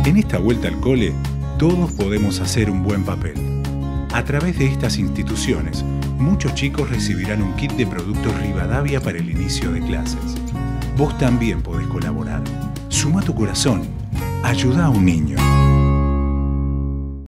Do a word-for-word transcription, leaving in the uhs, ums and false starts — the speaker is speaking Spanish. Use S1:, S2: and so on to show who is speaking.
S1: En esta vuelta al cole, todos podemos hacer un buen papel. A través de estas instituciones, muchos chicos recibirán un kit de productos Rivadavia para el inicio de clases. Vos también podés colaborar. Suma tu corazón. Ayuda a un niño.